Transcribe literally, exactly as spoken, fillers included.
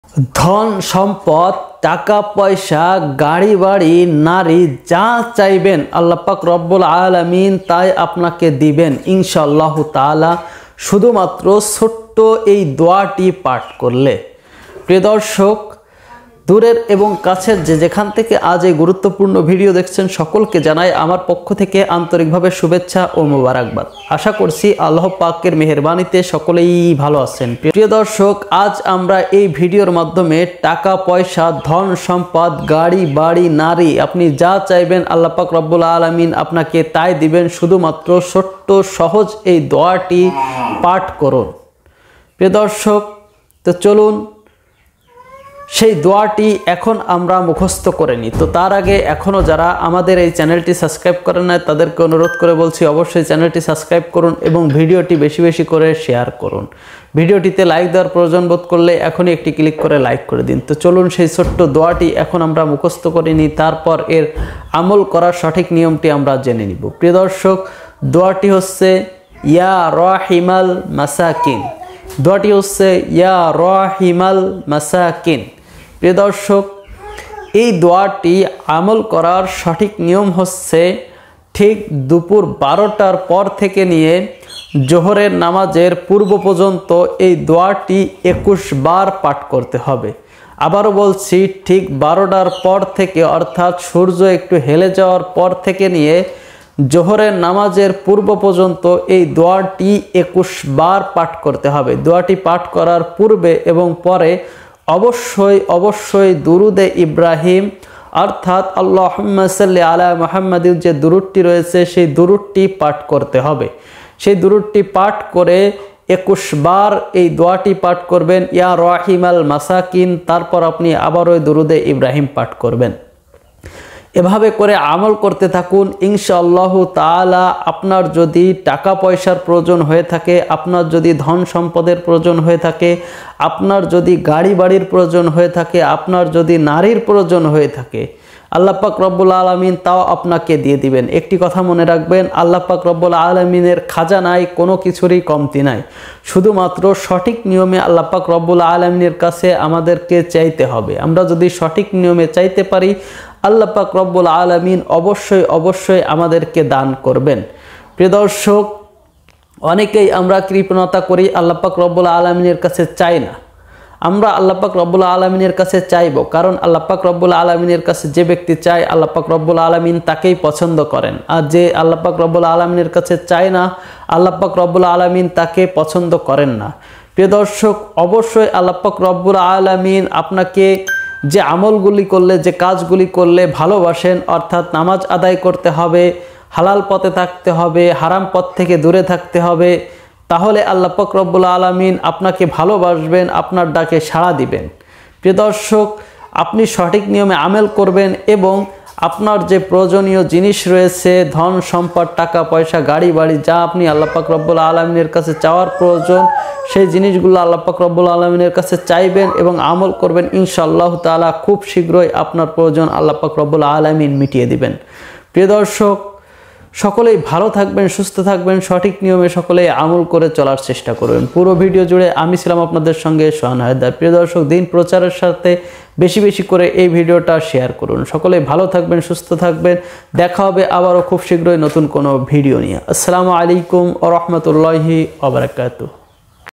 ধন সম্পদ টাকা পয়সা গাড়ি বাড়ি নারী যা চাইবেন আল্লাহ পাক রব্বুল আলামিন তাই আপনাকে দিবেন ইনশাআল্লাহ তাআলা শুধুমাত্র ছোট্ট এই দোয়াটি পাঠ করলে। প্রিয় দর্শক, দূরের এবং কাছের যে যেখান থেকে আজ এই গুরুত্বপূর্ণ ভিডিও দেখছেন সকলকে জানাই আমার পক্ষ থেকে আন্তরিকভাবে শুভেচ্ছা ও মোবারকবাদ। আশা করছি আল্লাহ পাকের মেহেরবানিতে সকলেই ভালো আছেন। প্রিয় দর্শক, আজ আমরা এই ভিডিওর মাধ্যমে টাকা পয়সা ধন সম্পদ গাড়ি বাড়ি নারী আপনি যা চাইবেন আল্লাহ পাক রব্বুল আলামিন আপনাকে তাই দিবেন। শুধুমাত্র ছোট্ট সহজ এই দোয়াটি পাঠ করুন। প্রিয় দর্শক, তো চলুন সেই দোয়াটি এখন আমরা মুখস্থ করে নিই। তো তার আগে এখনও যারা আমাদের এই চ্যানেলটি সাবস্ক্রাইব করেন না তাদেরকে অনুরোধ করে বলছি অবশ্যই চ্যানেলটি সাবস্ক্রাইব করুন এবং ভিডিওটি বেশি বেশি করে শেয়ার করুন। ভিডিওটিতে লাইক দেওয়ার প্রয়োজন বোধ করলে এখনই একটি ক্লিক করে লাইক করে দিন। তো চলুন সেই ছোট্ট দোয়াটি এখন আমরা মুখস্থ করে নিই, তারপর এর আমল করার সঠিক নিয়মটি আমরা জেনে নিব। প্রিয় দর্শক, দোয়াটি হচ্ছে ইয়া রাহিমাল মাসাকিন। দোয়াটি হচ্ছে ইয়া রাহিমাল মাসাকিন। প্রিয় দর্শক, এই দোয়াটি আমল করার সঠিক নিয়ম হচ্ছে ঠিক দুপুর বারোটার পর থেকে নিয়ে জোহরের নামাজের পূর্ব পর্যন্ত এই দোয়াটি একুশ বার পাঠ করতে হবে। আবারও বলছি, ঠিক বারোটার পর থেকে অর্থাৎ সূর্য একটু হেলে যাওয়ার পর থেকে নিয়ে জোহরের নামাজের পূর্ব পর্যন্ত এই দোয়াটি একুশ বার পাঠ করতে হবে। দোয়াটি পাঠ করার পূর্বে এবং পরে অবশ্যই অবশ্যই দুরুদে ইব্রাহিম অর্থাৎ আল্লাহুম্মা সাল্লি আলা মুহাম্মাদিন যে দুরুদটি রয়েছে সেই দুরুদটি পাঠ করতে হবে। সেই দুরুদটি পাঠ করে একুশ বার এই দোয়াটি পাঠ করবেন ইয়া রাহিমাল মাসাকিন। তারপর আপনি আবার ওই দুরুদে ইব্রাহিম পাঠ করবেন। এভাবে করে আমল করতে থাকুন ইনশাআল্লাহ তাআলা। আপনার যদি টাকা পয়সার প্রয়োজন হয়ে থাকে, আপনার যদি ধন সম্পদের প্রয়োজন হয়ে থাকে, আপনার যদি গাড়ি বাড়ির প্রয়োজন হয়ে থাকে, আপনার যদি নারীর প্রয়োজন হয়ে থাকে, আল্লাহ পাক রব্বুল আলামিন তাও আপনাকে দিয়ে দিবেন। একটি কথা মনে রাখবেন, আল্লাহ পাক রব্বুল আলামিনের খাজানায় কোনো কিছুরই কমতি নাই। শুধুমাত্র সঠিক নিয়মে আল্লাহ পাক রব্বুল আলামিনের কাছে আমাদেরকে চাইতে হবে। আমরা যদি সঠিক নিয়মে চাইতে পারি আল্লাহ পাক রব্বুল আলামিন অবশ্যই অবশ্যই আমাদেরকে দান করবেন। প্রিয় দর্শক, অনেকেই আমরা কৃপণতা করি, আল্লাহ পাক রব্বুল আলামিনের কাছে চাই না। আমরা আল্লাহ পাক রব্বুল আলামিনের কাছে চাইব, কারণ আল্লাহ পাক রব্বুল আলামিনের কাছে যে ব্যক্তি চায় আল্লাহ পাক রব্বুল আলামিন তাকেই পছন্দ করেন। আর যে আল্লাহ পাক রব্বুল আলামিনের কাছে চায় না আল্লাহ পাক রব্বুল আলামিন তাকে পছন্দ করেন না। প্রিয় দর্শক, অবশ্যই আল্লাহ পাক রব্বুল আলামিন আপনাকে যে আমলগুলি করলে যে কাজগুলি করলে ভালোবাসেন, অর্থাৎ নামাজ আদায় করতে হবে, হালাল পথে থাকতে হবে, হারাম পথ থেকে দূরে থাকতে হবে, তাহলে আল্লাহ পাক রব্বুল আলামিন আপনাকে ভালোবাসবেন, আপনার ডাকে সাড়া দিবেন। প্রিয় দর্শক, আপনি সঠিক নিয়মে আমল করবেন এবং আপনার যে প্রয়োজনীয় জিনিস রয়েছে ধন সম্পদ টাকা পয়সা গাড়ি বাড়ি যা আপনি আল্লাহ পাক রব্বুল আলামিনের কাছে চাওয়ার প্রয়োজন সেই জিনিসগুলো আল্লাহ পাক রব্বুল আলামিনের কাছে চাইবেন এবং আমল করবেন ইনশাআল্লাহ তাআলা। খুব শীঘ্রই আপনার প্রয়োজন আল্লাহ পাক রব্বুল আলামিন মিটিয়ে দিবেন। প্রিয় দর্শক, সকলেই ভালো থাকবেন, সুস্থ থাকবেন, সঠিক নিয়মে সকলেই আমল করে চলার চেষ্টা করবেন। পুরো ভিডিও জুড়ে আমি ছিলাম আপনাদের সঙ্গে সোহান হায়দার। প্রিয় দর্শক, দিন প্রচারের সাথে বেশি বেশি করে এই ভিডিওটা শেয়ার করুন। সকলেই ভালো থাকবেন, সুস্থ থাকবেন। দেখা হবে আবারও খুব শীঘ্রই নতুন কোনো ভিডিও নিয়ে। আসসালামু আলাইকুম ওয়া রাহমাতুল্লাহি ওয়া বারাকাতুহু।